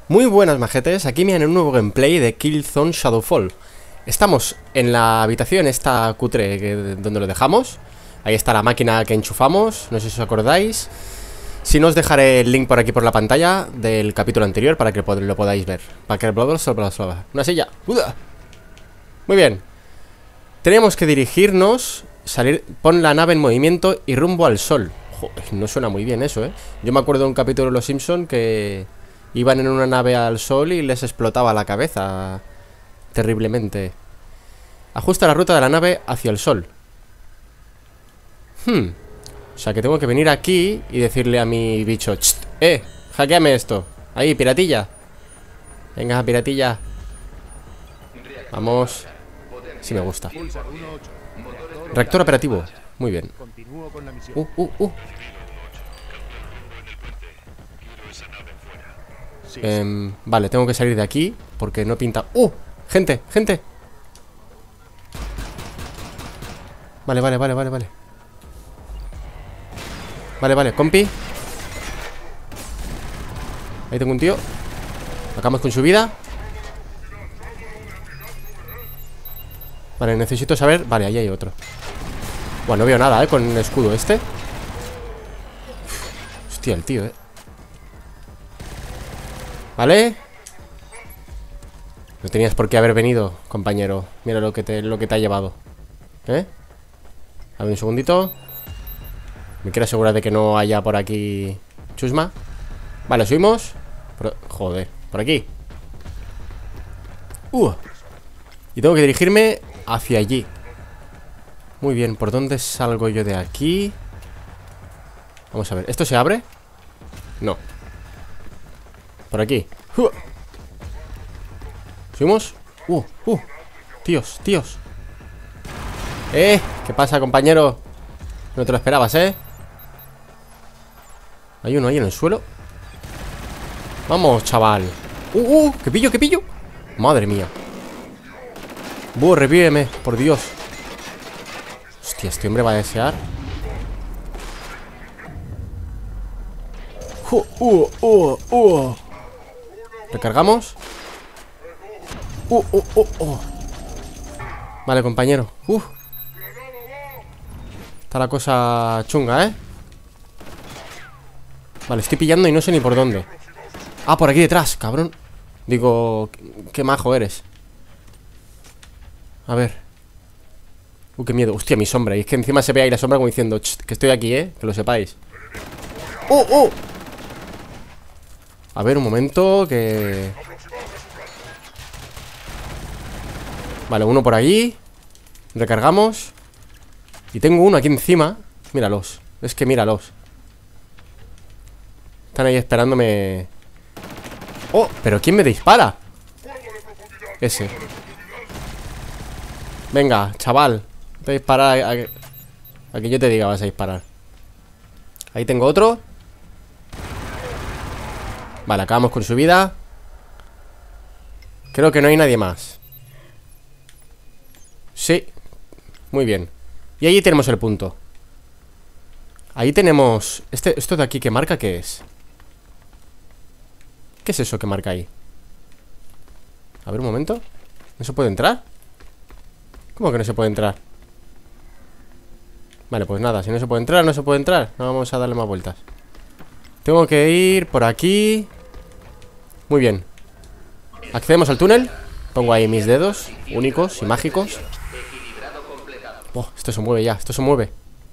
Muy buenas majetes, aquí me dan un nuevo gameplay de Killzone Shadowfall. Estamos en la habitación esta cutre donde lo dejamos. Ahí está la máquina que enchufamos, no sé si os acordáis. Si no, os dejaré el link por aquí por la pantalla del capítulo anterior para que lo podáis ver. Para que una silla. Muy bien. Tenemos que dirigirnos, salir, pon la nave en movimiento y rumbo al sol. Joder, no suena muy bien eso, Yo me acuerdo de un capítulo de Los Simpson que iban en una nave al sol y les explotaba la cabeza terriblemente. Ajusta la ruta de la nave hacia el sol. O sea que tengo que venir aquí y decirle a mi bicho: hackeame esto. Ahí, piratilla. Venga, piratilla. Vamos. Sí me gusta. Reactor operativo. Muy bien. Vale, tengo que salir de aquí porque no pinta... ¡Gente! ¡Gente! Vale. Vale, compi. Ahí tengo un tío. Acabamos con su vida. Vale, necesito saber... Vale, ahí hay otro. Bueno, no veo nada, con el escudo este. Hostia, el tío, Vale. No tenías por qué haber venido, compañero. Mira lo que te ha llevado. A ver, un segundito. Me quiero asegurar de que no haya por aquí chusma. Vale, subimos. Joder, por aquí. Y tengo que dirigirme hacia allí. Muy bien, ¿por dónde salgo yo de aquí? Vamos a ver, ¿esto se abre? No. Por aquí. ¿Subimos? Tíos. ¿Qué pasa, compañero? No te lo esperabas, Hay uno ahí en el suelo. Vamos, chaval. ¿Qué pillo? Madre mía. Revíveme, por Dios. Hostia, este hombre va a desear. Recargamos. Vale, compañero. Está la cosa chunga, Vale, estoy pillando y no sé ni por dónde. Por aquí detrás, cabrón. Digo, qué majo eres. A ver. Qué miedo. Hostia, mi sombra. Y es que encima se ve ahí la sombra como diciendo: que estoy aquí, que lo sepáis. A ver, un momento, que... Vale, uno por ahí. Recargamos. Y tengo uno aquí encima. Míralos. Es que míralos. Están ahí esperándome. ¿Pero quién me dispara? Ese. Venga, chaval. Te disparar a que yo te diga vas a disparar. Ahí tengo otro. Vale, acabamos con su vida. Creo que no hay nadie más. Sí. Muy bien. Y ahí tenemos el punto. Ahí tenemos... ¿Esto de aquí que marca qué es? ¿Qué es eso que marca ahí? A ver, un momento. ¿No se puede entrar? ¿Cómo que no se puede entrar? Vale, pues nada, si no se puede entrar, no se puede entrar. No vamos a darle más vueltas. Tengo que ir por aquí. Muy bien. Accedemos al túnel. Pongo ahí mis dedos únicos y mágicos. Esto se mueve ya, esto se mueve.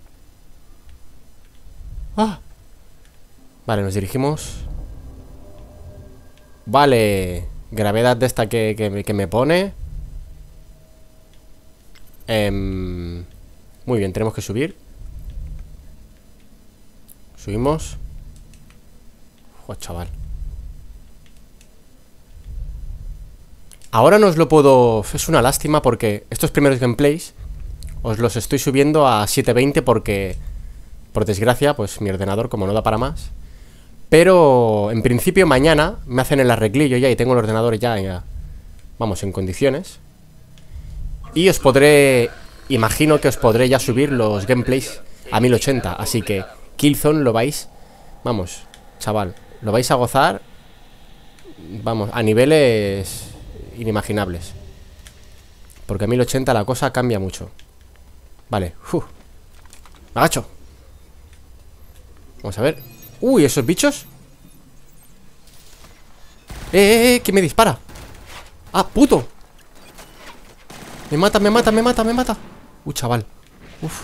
Vale, nos dirigimos. Vale. Gravedad de esta que me pone. Muy bien, tenemos que subir. Subimos. Chaval. Ahora no os lo puedo... Es una lástima porque estos primeros gameplays os los estoy subiendo a 720 porque, por desgracia, pues mi ordenador como no da para más. Pero en principio mañana me hacen el arreglillo ya y tengo el ordenador ya vamos, en condiciones. Y os podré... Imagino que os podré ya subir los gameplays a 1080. Así que Killzone lo vais... Vamos, chaval, lo vais a gozar Vamos, a niveles inimaginables. Porque a 1080 la cosa cambia mucho. Vale, me agacho. Vamos a ver. Uy, ¿esos bichos? ¿Quién me dispara? ¡Ah, puto! Me mata, me mata, me mata, me mata. Chaval. Uf.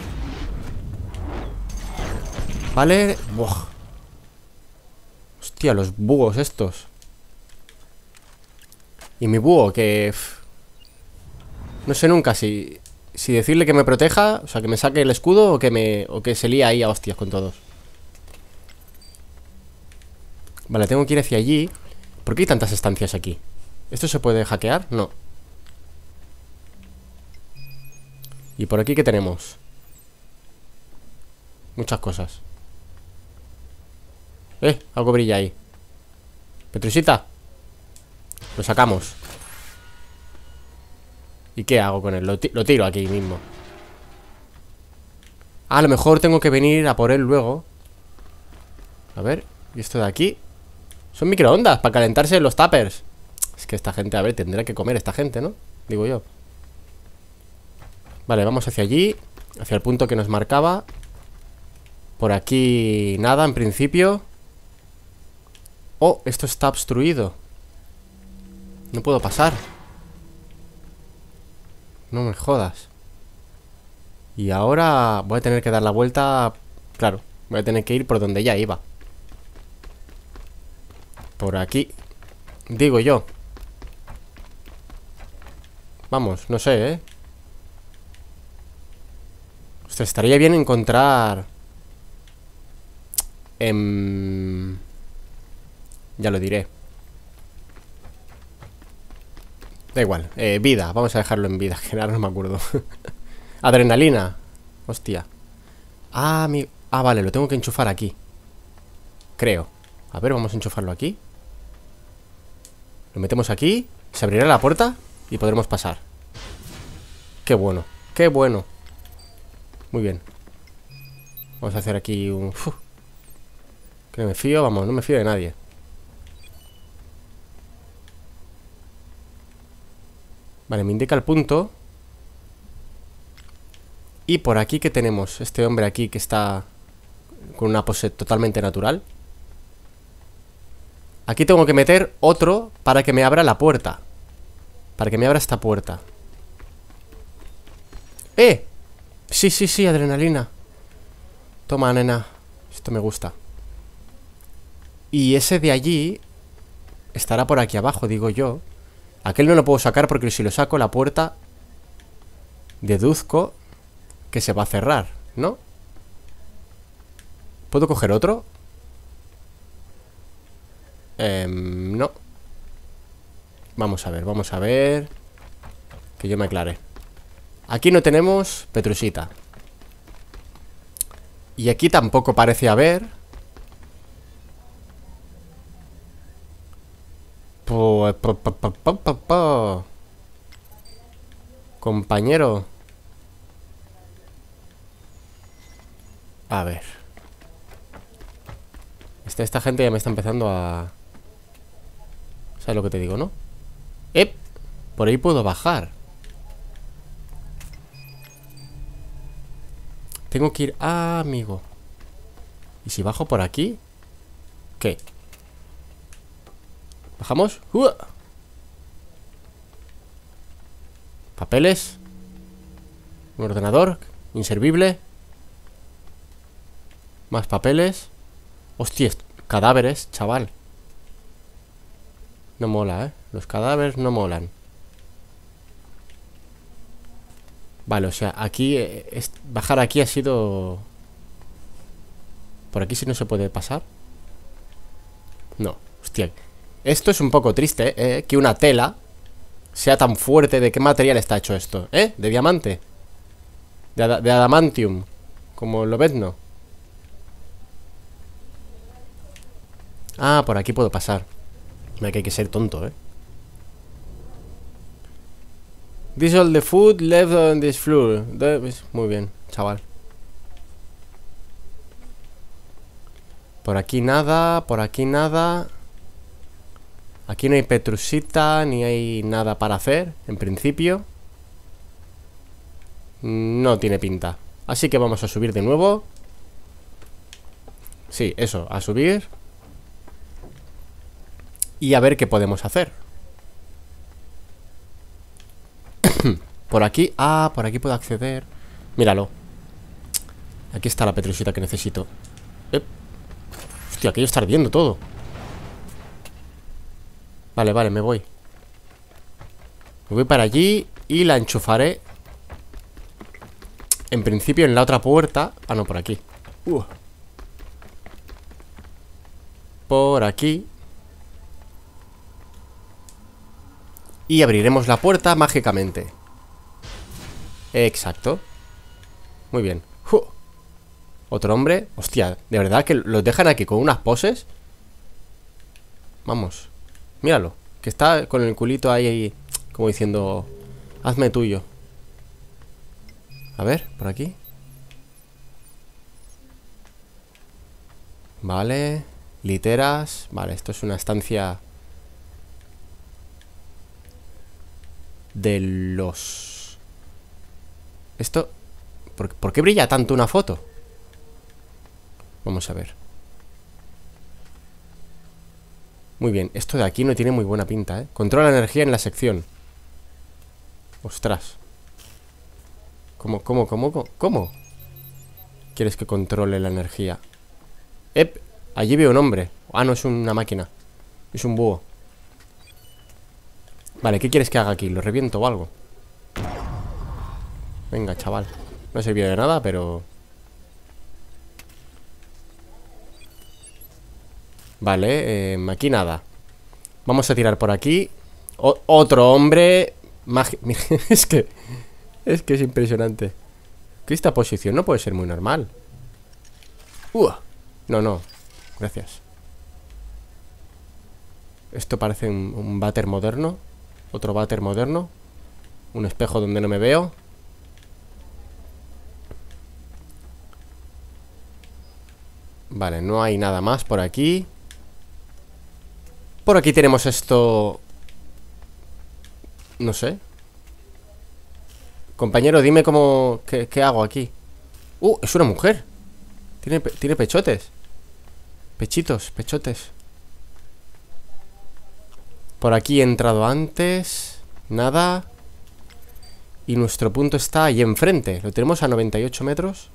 Vale. Buah. Hostia, los búhos estos. Y mi búho que... No sé nunca si decirle que me proteja, o sea, que me saque el escudo o que se lía ahí a hostias con todos. Vale, tengo que ir hacia allí. ¿Por qué hay tantas estancias aquí? ¿Esto se puede hackear? No. ¿Y por aquí qué tenemos? Muchas cosas. Algo brilla ahí. Petrusita. Lo sacamos. ¿Y qué hago con él? Lo tiro aquí mismo. A lo mejor tengo que venir a por él luego. A ver, ¿y esto de aquí? Son microondas para calentarse los tuppers. Es que esta gente, a ver, tendrá que comer esta gente, ¿no? Digo yo. Vale, vamos hacia allí. Hacia el punto que nos marcaba. Por aquí nada, en principio. Oh, esto está obstruido. No puedo pasar. No me jodas. Y ahora voy a tener que dar la vuelta. Claro, voy a tener que ir por donde ya iba. Por aquí. Digo yo. Vamos, no sé, ¿eh? Ostras, estaría bien encontrar... Ya lo diré. Da igual, vida, vamos a dejarlo en vida. Que ahora no me acuerdo. Adrenalina. Hostia. Vale, lo tengo que enchufar aquí. Creo. A ver, vamos a enchufarlo aquí. Lo metemos aquí. Se abrirá la puerta y podremos pasar. Qué bueno, qué bueno. Muy bien. Vamos a hacer aquí un... Que no me fío, vamos, no me fío de nadie. Vale, me indica el punto. Y por aquí, ¿qué tenemos? Este hombre aquí que está con una pose totalmente natural. Aquí tengo que meter otro para que me abra la puerta. Para que me abra esta puerta. Sí, sí, sí, adrenalina. Toma, nena. Esto me gusta. Y ese de allí estará por aquí abajo, digo yo. Aquel no lo puedo sacar porque si lo saco la puerta deduzco que se va a cerrar, ¿no? ¿Puedo coger otro? No. Vamos a ver. Que yo me aclare. Aquí no tenemos Petrusita. Y aquí tampoco parece haber. Compañero. A ver. Esta gente ya me está empezando a... ¿Sabes lo que te digo, no? Por ahí puedo bajar. Tengo que ir... amigo. ¿Y si bajo por aquí? ¿Qué? ¿Bajamos? Papeles. Un ordenador inservible. Más papeles. Hostia, cadáveres, chaval. No mola, ¿eh? Los cadáveres no molan. Vale, o sea, aquí bajar aquí ha sido... ¿Por aquí sí no se puede pasar? No, hostia. Esto es un poco triste, que una tela sea tan fuerte. ¿De qué material está hecho esto? ¿De diamante? De adamantium. Como lo ves, ¿no? Por aquí puedo pasar. Mira que hay que ser tonto, This is all the food left on this floor. Muy bien, chaval. Por aquí nada, por aquí nada. Aquí no hay petrusita, ni hay nada para hacer, en principio. No tiene pinta. Así que vamos a subir de nuevo. Sí, eso, a subir. Y a ver qué podemos hacer. Por aquí, por aquí puedo acceder. Míralo. Aquí está la petrusita que necesito. Hostia, aquello está ardiendo todo. Vale, vale, me voy. Me voy para allí y la enchufaré. En principio en la otra puerta. Ah, no, por aquí. Por aquí. Y abriremos la puerta mágicamente. Exacto. Muy bien. Otro hombre. Hostia, de verdad que los dejan aquí con unas poses. Vamos. Míralo, que está con el culito ahí, como diciendo, hazme tuyo. A ver, por aquí. Vale, literas. Vale, esto es una estancia de los... Esto... ¿Por qué brilla tanto una foto? Vamos a ver. Muy bien, esto de aquí no tiene muy buena pinta, ¿eh? Controla la energía en la sección. Ostras. ¿Cómo? ¿Quieres que controle la energía? Allí veo un hombre. Ah, no, es una máquina. Es un búho. Vale, ¿qué quieres que haga aquí? ¿Lo reviento o algo? Venga, chaval. No ha servido de nada, pero... Vale, aquí nada. Vamos a tirar por aquí. Otro hombre. Mira, es que es impresionante. Que esta posición no puede ser muy normal. No, gracias. Esto parece un váter moderno. Otro váter moderno. Un espejo donde no me veo. Vale, no hay nada más por aquí. Por aquí tenemos esto. No sé. Compañero, dime cómo... ¿Qué hago aquí? Es una mujer. Tiene pechotes. Pechotes. Por aquí he entrado antes. Nada. Y nuestro punto está ahí enfrente. Lo tenemos a 98 metros.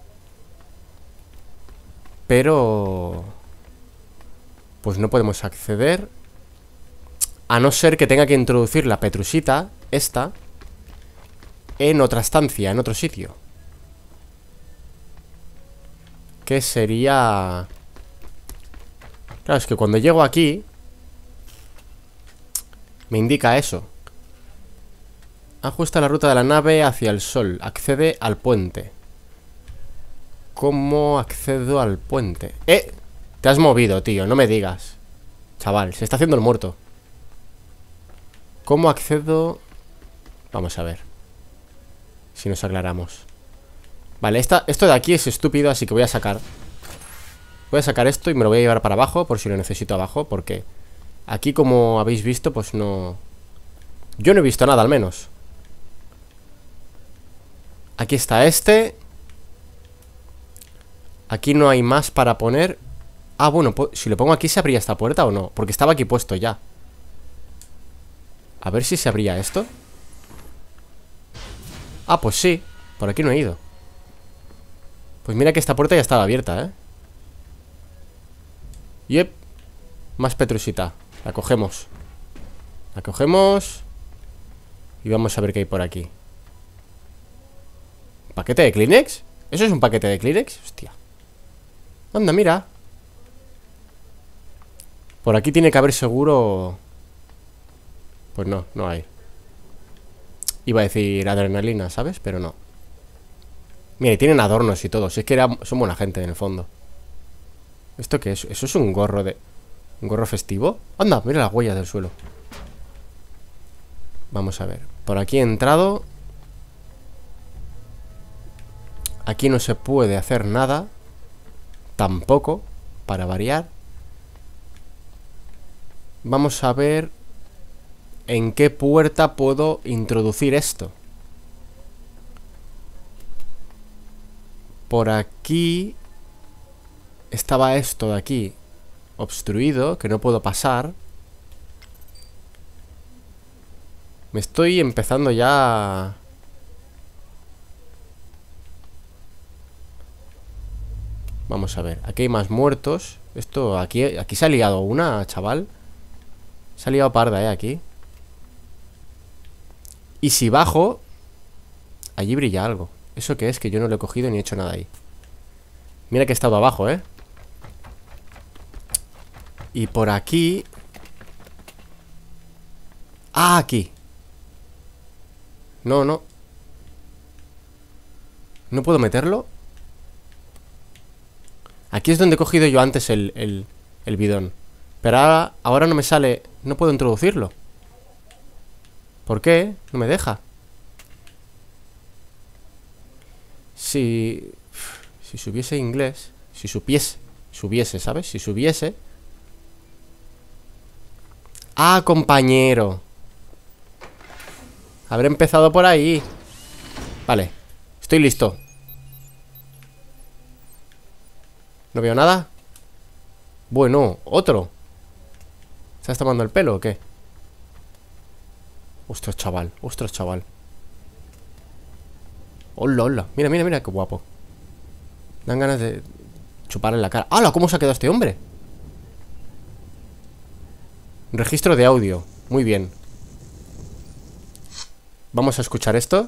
Pero... pues no podemos acceder. A no ser que tenga que introducir la petrusita, esta, en otra estancia, en otro sitio. Que sería... Claro, es que cuando llego aquí me indica eso. Ajusta la ruta de la nave hacia el sol. Accede al puente. ¿Cómo accedo al puente? Te has movido, tío, no me digas. Chaval, se está haciendo el muerto. ¿Cómo accedo? Vamos a ver si nos aclaramos. Vale, esto de aquí es estúpido, así que voy a sacar esto y me lo voy a llevar para abajo, por si lo necesito abajo, porque aquí, como habéis visto, pues no... Yo no he visto nada, al menos. Aquí está este. Aquí no hay más para poner. Bueno, si lo pongo aquí, ¿se abría esta puerta o no? Porque estaba aquí puesto ya. A ver si se abría esto. Pues sí. Por aquí no he ido. Pues mira que esta puerta ya estaba abierta, ¿eh? Yep. Más petrusita. La cogemos. Y vamos a ver qué hay por aquí. ¿Paquete de Kleenex? ¿Eso es un paquete de Kleenex? Hostia. Anda, mira. Por aquí tiene que haber seguro... Pues no, no hay. Iba a decir adrenalina, ¿sabes? Pero no. Mira, y tienen adornos y todo. Si es que son buena gente en el fondo. ¿Esto qué es? ¿Eso es un gorro de... un gorro festivo? Anda, mira las huellas del suelo. Vamos a ver. Por aquí he entrado. Aquí no se puede hacer nada. Tampoco, para variar. Vamos a ver en qué puerta puedo introducir esto. Por aquí estaba esto de aquí obstruido, que no puedo pasar. Me estoy empezando ya... Vamos a ver, aquí hay más muertos. Esto, aquí se ha liado una, chaval. Se ha liado parda, aquí. Y si bajo, allí brilla algo. ¿Eso qué es? Que yo no lo he cogido ni he hecho nada ahí. Mira que he estado abajo, Y por aquí... Ah, aquí. No, no. ¿No puedo meterlo? Aquí es donde he cogido yo antes el bidón. Pero ahora no me sale... No puedo introducirlo. ¿Por qué? No me deja. Si supiese inglés... Si subiese, ¿sabes? Si subiese... ¡Ah, compañero! Habré empezado por ahí. Vale, estoy listo. ¿No veo nada? Bueno, otro. ¿Estás tomando el pelo o qué? Ostras, chaval, ostras, chaval. Hola, hola. Mira, mira, mira, qué guapo. Dan ganas de chuparle la cara. ¡Hala! ¿Cómo se ha quedado este hombre? Registro de audio. Muy bien. Vamos a escuchar esto.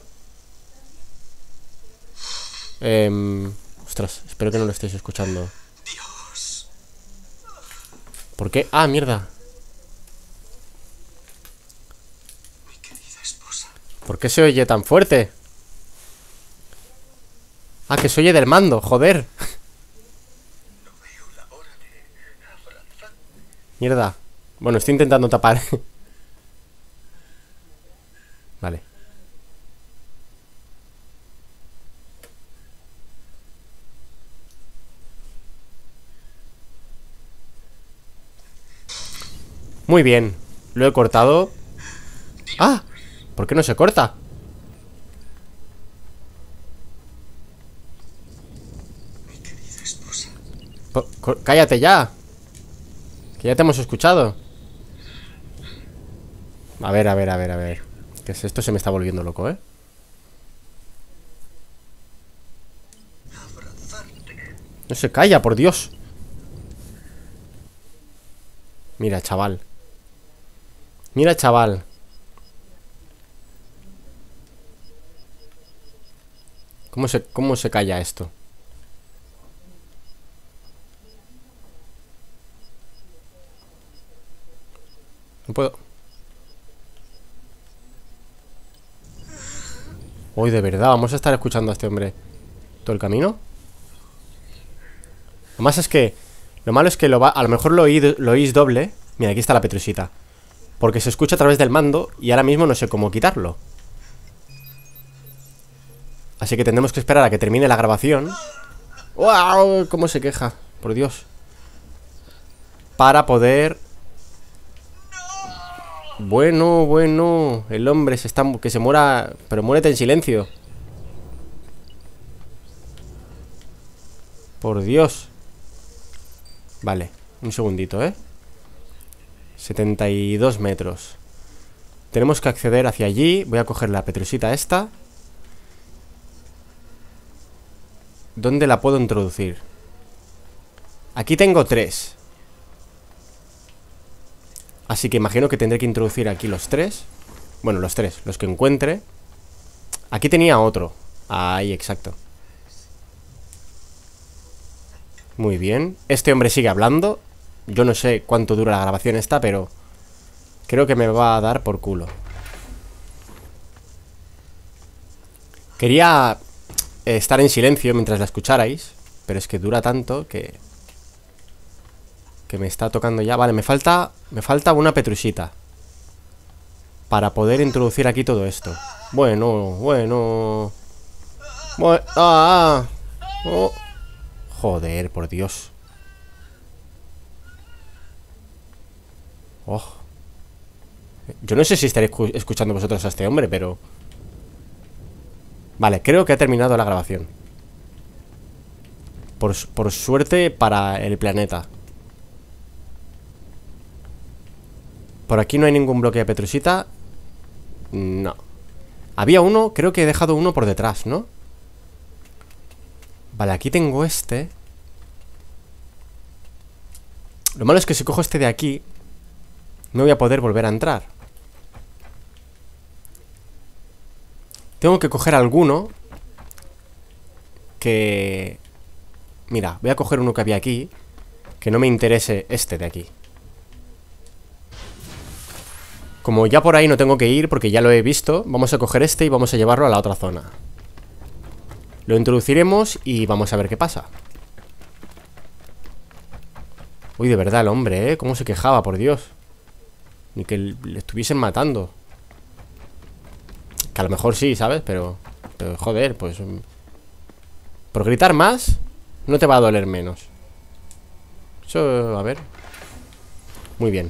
Ostras, espero que no lo estéis escuchando. Dios. ¿Por qué? Ah, mierda. Mi querida esposa. ¿Por qué se oye tan fuerte? Ah, que se oye del mando, joder. No veo la hora de abrazar. Mierda. Bueno, estoy intentando tapar. Vale. Muy bien. Lo he cortado. ¡Ah! ¿Por qué no se corta? Mi querida esposa. Cállate ya. Que ya te hemos escuchado. A ver, a ver, a ver, a ver. ¿Qué es esto? Se me está volviendo loco, Abrazarte. No se calla, por Dios. Mira, chaval. Mira, chaval. ¿Cómo se calla esto? No puedo. Hoy de verdad, vamos a estar escuchando a este hombre todo el camino. Lo más es que... Lo malo es que a lo mejor lo oís doble. Mira, aquí está la petrusita. Porque se escucha a través del mando y ahora mismo no sé cómo quitarlo. Así que tendremos que esperar a que termine la grabación. ¡Wow! ¿Cómo se queja? Por Dios. Para poder... Bueno, bueno. El hombre se está... Que se muera... Pero muérete en silencio. Por Dios. Vale, un segundito, 72 metros. Tenemos que acceder hacia allí. Voy a coger la petrusita esta. ¿Dónde la puedo introducir? Aquí tengo 3. Así que imagino que tendré que introducir aquí los 3. Bueno, los 3, los que encuentre. Aquí tenía otro. Ahí, exacto. Muy bien. Este hombre sigue hablando. Yo no sé cuánto dura la grabación esta, pero creo que me va a dar por culo. Quería estar en silencio mientras la escucharais, pero es que dura tanto que me está tocando ya. Vale, me falta una petrusita para poder introducir aquí todo esto. Bueno, bueno. Oh. Joder, por Dios. Oh. Yo no sé si estaréis escuchando vosotros a este hombre, pero... Vale, creo que ha terminado la grabación. Por suerte para el planeta. Por aquí no hay ningún bloque de petrusita. No. Había uno, creo que he dejado uno por detrás, ¿no? Vale, aquí tengo este. Lo malo es que si cojo este de aquí, no voy a poder volver a entrar. Tengo que coger alguno que... Mira, voy a coger uno que había aquí, que no me interese este de aquí. Como ya por ahí no tengo que ir porque ya lo he visto, vamos a coger este y vamos a llevarlo a la otra zona. Lo introduciremos y vamos a ver qué pasa. Uy, de verdad el hombre, ¿eh? Cómo se quejaba, por Dios. Ni que le estuviesen matando. Que a lo mejor sí, ¿sabes? Pero joder, pues... Por gritar más, no te va a doler menos. Eso, a ver. Muy bien.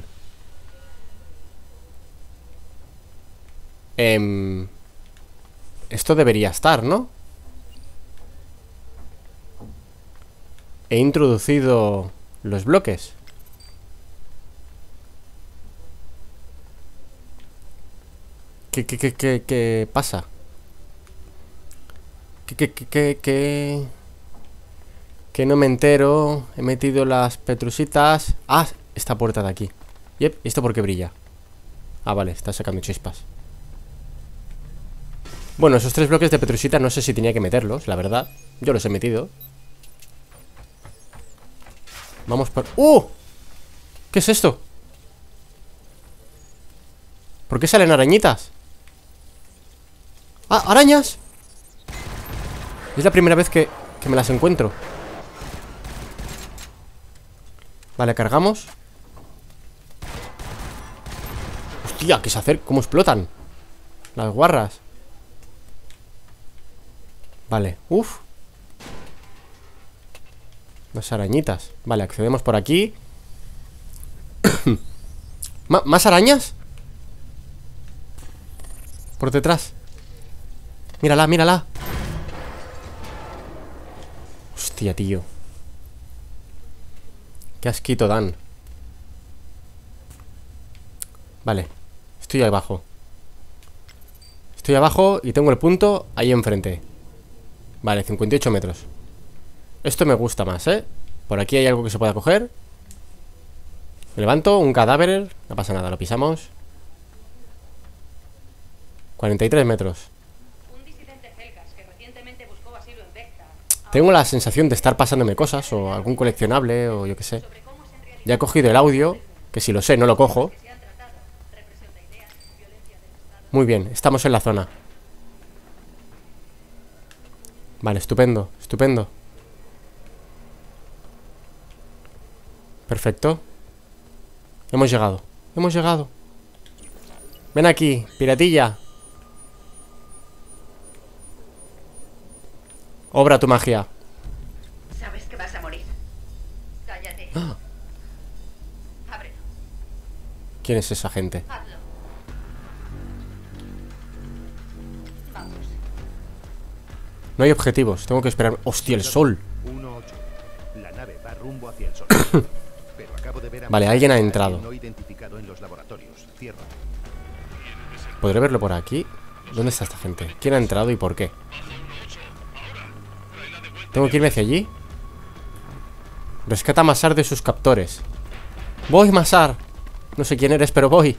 Esto debería estar, ¿no? He introducido los bloques. ¿Qué pasa? Que no me entero. He metido las petrusitas. Ah, esta puerta de aquí. Yep, ¿y esto por qué brilla? Ah, vale, está sacando chispas. Bueno, esos 3 bloques de petrusita no sé si tenía que meterlos, la verdad. Yo los he metido. Vamos por... ¡Uh! ¿Qué es esto? ¿Por qué salen arañitas? ¡Ah, arañas! Es la primera vez que me las encuentro. Vale, cargamos. Hostia, ¿qué se hace? ¿Cómo explotan? Las guarras. Vale, uff. Las arañitas. Vale, accedemos por aquí. ¿Más arañas? Por detrás. Mírala, mírala. Hostia, tío. Qué asquito dan. Vale, estoy abajo. Estoy abajo y tengo el punto ahí enfrente. Vale, 58 metros. Esto me gusta más, ¿eh? Por aquí hay algo que se pueda coger. Me levanto, un cadáver. No pasa nada, lo pisamos. 43 metros. Tengo la sensación de estar pasándome cosas, o algún coleccionable, o yo qué sé. Ya he cogido el audio, que si lo sé, no lo cojo. Muy bien, estamos en la zona. Vale, estupendo, estupendo. Perfecto. Hemos llegado, hemos llegado. Ven aquí, piratilla. Obra tu magia. Sabes que vas a morir. Cállate. ¡Ah! Ábrelo. ¿Quién es esa gente? Hazlo. Vamos. No hay objetivos, tengo que esperar. ¡Hostia, el sol! 1-8. La nave va rumbo hacia el sol. Pero acabo de ver a Vale, alguien ha entrado. no identificado en los laboratorios. Cierra. ¿Podré verlo por aquí? ¿Dónde está esta gente? ¿Quién ha entrado y por qué? ¿Tengo que irme hacia allí? Rescata a Masar de sus captores. Voy, Masar. No sé quién eres, pero voy.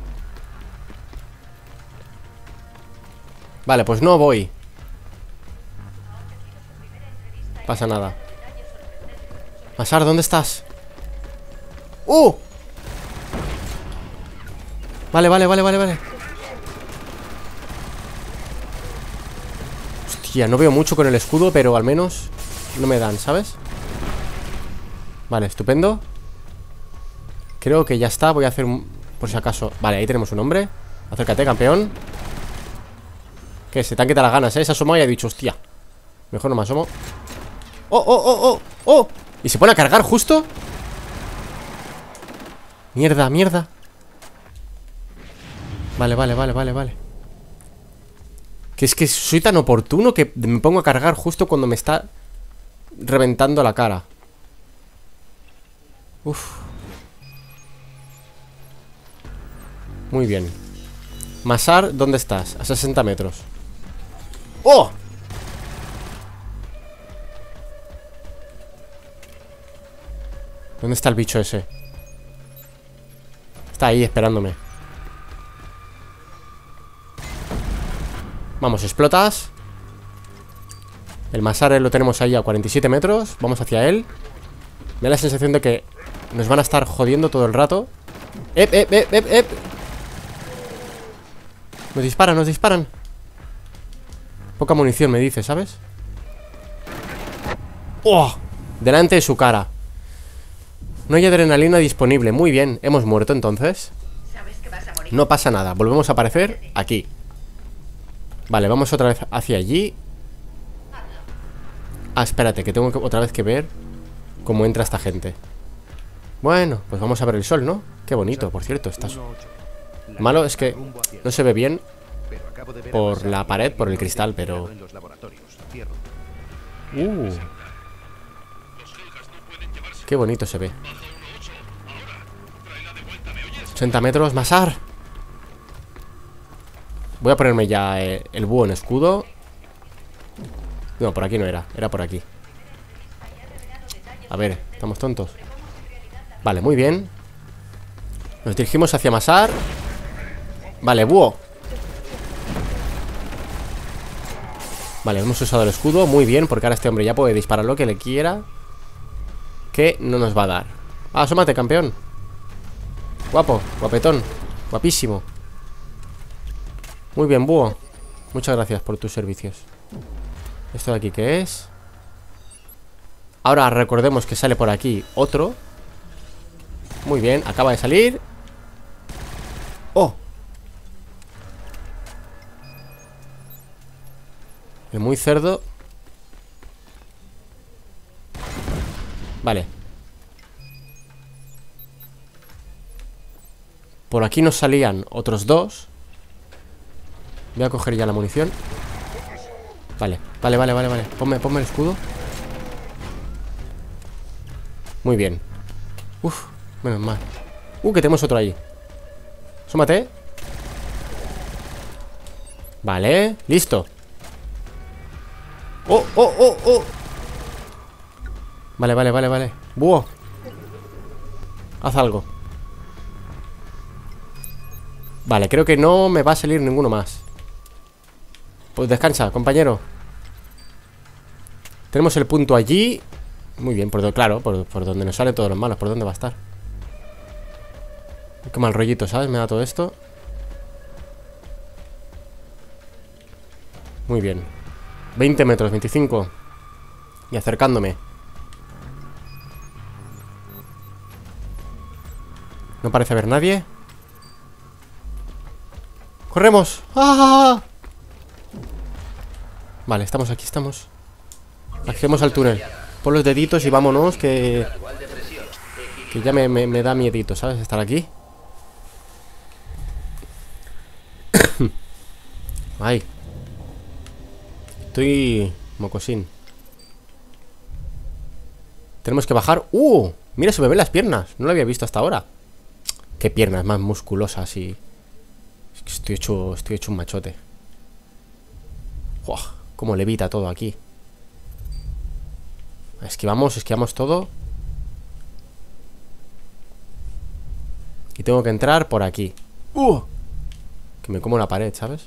Vale, pues no voy. Pasa nada. Masar, ¿dónde estás? ¡Uh! Vale. Hostia, no veo mucho con el escudo, pero al menos no me dan, ¿sabes? Vale, estupendo. Creo que ya está, voy a hacer un... Por si acaso... Vale, ahí tenemos un hombre. Acércate, campeón. Que se te han quitado las ganas, ¿eh? Se ha asomado y ha dicho, hostia, mejor no me asomo. ¡Oh! ¿Y se pone a cargar justo? Mierda. Vale, vale, vale, vale, vale. Que es que soy tan oportuno que me pongo a cargar justo cuando me está reventando la cara. Uf. Muy bien. Masar, ¿dónde estás? A 60 metros. ¡Oh! ¿Dónde está el bicho ese? Está ahí esperándome. Vamos, explotas. El Masar lo tenemos ahí a 47 metros. Vamos hacia él. Me da la sensación de que nos van a estar jodiendo todo el rato. ¡Ep, ep, ep, ep, ep! Nos disparan, nos disparan. Poca munición me dice, ¿sabes? ¡Oh! Delante de su cara. No hay adrenalina disponible. Muy bien, hemos muerto entonces. Sabes que vas a morir. No pasa nada, volvemos a aparecer aquí. Vale, vamos otra vez hacia allí. Ah, espérate, que tengo otra vez que ver cómo entra esta gente. Bueno, pues vamos a ver el sol, ¿no? Qué bonito, por cierto, está... Malo es que no se ve bien por la pared, por el cristal, pero... Qué bonito se ve. 80 metros, Masar. Voy a ponerme ya el búho en escudo. No, por aquí no era, era por aquí. A ver, ¿estamos tontos? Vale, muy bien. Nos dirigimos hacia Masar. Vale, búho. Vale, hemos usado el escudo, muy bien, porque ahora este hombre ya puede disparar lo que le quiera. Que no nos va a dar. Ah, asómate, campeón. Guapo, guapetón, guapísimo. Muy bien, búho. Muchas gracias por tus servicios. ¿Esto de aquí qué es? Ahora recordemos que sale por aquí otro. Muy bien, acaba de salir. ¡Oh! El muy cerdo. Vale. Por aquí nos salían otros dos. Voy a coger ya la munición. Vale, vale, vale, vale, vale. Ponme el escudo. Muy bien. Uf, menos mal. Que tenemos otro ahí. Asómate. Vale, listo. ¡Oh, oh, oh, oh! Vale, vale, vale, vale. Búho, haz algo. Vale, creo que no me va a salir ninguno más. Pues descansa, compañero. Tenemos el punto allí. Muy bien, claro, por donde nos salen todos los malos. ¿Por dónde va a estar? Qué mal rollito, ¿sabes? Me da todo esto. Muy bien. 20 metros, 25. Y acercándome. No parece haber nadie. ¡Corremos! ¡Ah! Vale, estamos aquí, estamos. Accedemos al túnel. Pon los deditos y vámonos, que ya me da miedito, ¿sabes? Estar aquí. Ay. Estoy mocosín. Tenemos que bajar. Mira, se me ven las piernas. No lo había visto hasta ahora. Qué piernas más musculosas y... Es que estoy hecho un machote. ¡Uah! Cómo levita todo aquí. Esquivamos todo. Y tengo que entrar por aquí. Que me como la pared, ¿sabes?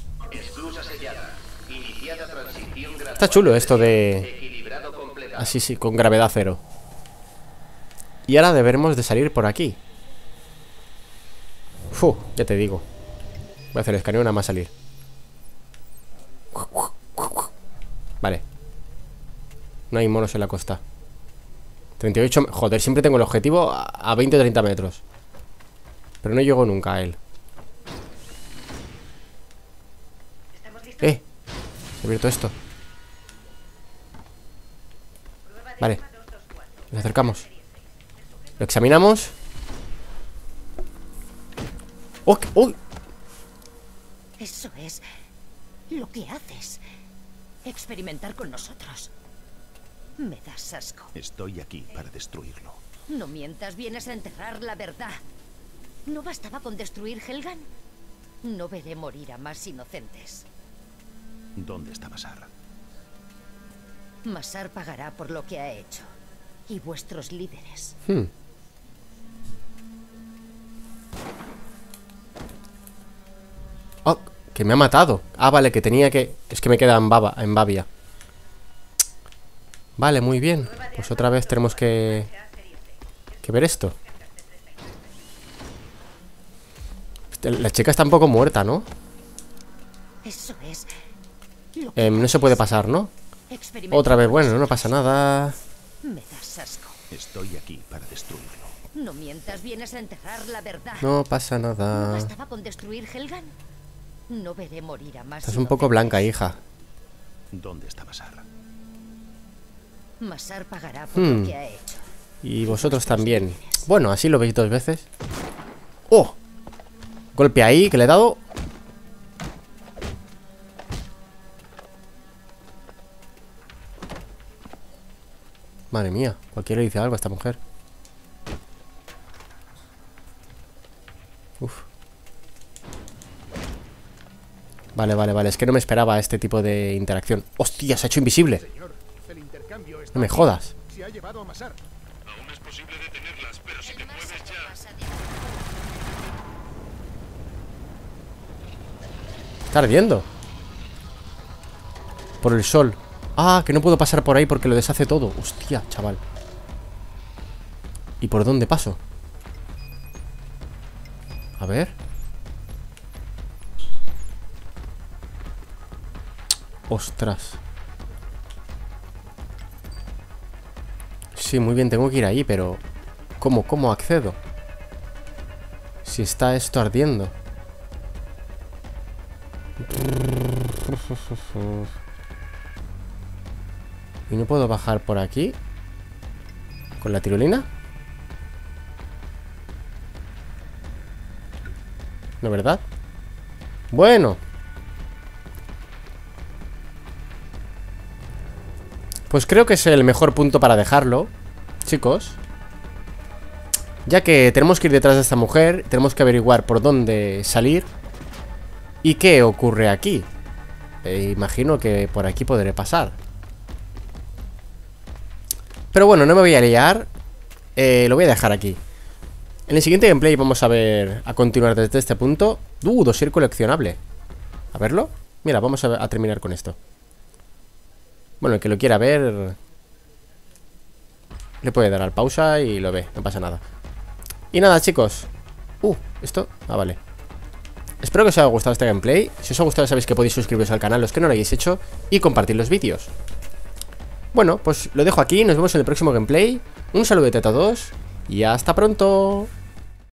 Está chulo esto de... Así, sí, con gravedad cero. Y ahora deberemos de salir por aquí. Ya te digo. Voy a hacer el escaneo nada más salir. Vale. No hay monos en la costa. 38... Joder, siempre tengo el objetivo a 20 o 30 metros. Pero no llego nunca a él. He abierto esto. Vale. Nos acercamos. Lo examinamos. ¡Oh! Eso es lo que haces. Experimentar con nosotros. Me das asco. Estoy aquí para destruirlo. No mientas, vienes a enterrar la verdad. ¿No bastaba con destruir Helgan? No veré morir a más inocentes. ¿Dónde está Masar? Masar pagará por lo que ha hecho. Y vuestros líderes. Oh, que me ha matado. Ah, vale, que tenía que... Es que me queda en Bavia. Vale, muy bien. Pues otra vez tenemos que ver esto. La chica está un poco muerta, ¿no? Eso es lo que No se puede pasar, ¿no? experimentar Otra vez, con bueno, no nosotros. pasa nada. Me das asco. Estoy aquí para destruirlo. No mientas, vienes a enterrar la verdad. No pasa ¿No nada. bastaba con destruir Helgan? No veré morir a más Estás un poco inocentes. blanca, hija. ¿Dónde está Masar? Masar pagará por lo que ha hecho. Y vosotros también. Bueno, así lo veis 2 veces. ¡Oh! Golpe ahí que le he dado. Madre mía, cualquiera le dice algo a esta mujer. Uf. Vale, vale, vale. Es que no me esperaba este tipo de interacción. ¡Hostia! Se ha hecho invisible. Señor, el intercambio está No me aquí. jodas. Se ha llevado a Masar. Aún es posible detenerlas, pero si te mueves ya... Está ardiendo. Por el sol. Ah, que no puedo pasar por ahí porque lo deshace todo. Hostia, chaval. ¿Y por dónde paso? A ver. Ostras. Sí, muy bien, tengo que ir ahí, pero... ¿Cómo accedo? Si está esto ardiendo. ¿Y no puedo bajar por aquí? ¿Con la tirolina? ¿No, verdad? Bueno. Pues creo que es el mejor punto para dejarlo, chicos. Ya que tenemos que ir detrás de esta mujer. Tenemos que averiguar por dónde salir. ¿Y qué ocurre aquí? Imagino que por aquí podré pasar. Pero bueno, no me voy a liar. Lo voy a dejar aquí. En el siguiente gameplay vamos a ver, a continuar desde este punto. Dossier coleccionable. A verlo. Mira, vamos a terminar con esto. Bueno, el que lo quiera ver le puede dar al pausa y lo ve, no pasa nada. Y nada, chicos. Esto, vale. Espero que os haya gustado este gameplay. Si os ha gustado sabéis que podéis suscribiros al canal los que no lo hayáis hecho y compartir los vídeos. Bueno, pues lo dejo aquí, nos vemos en el próximo gameplay. Un saludete a todos y hasta pronto.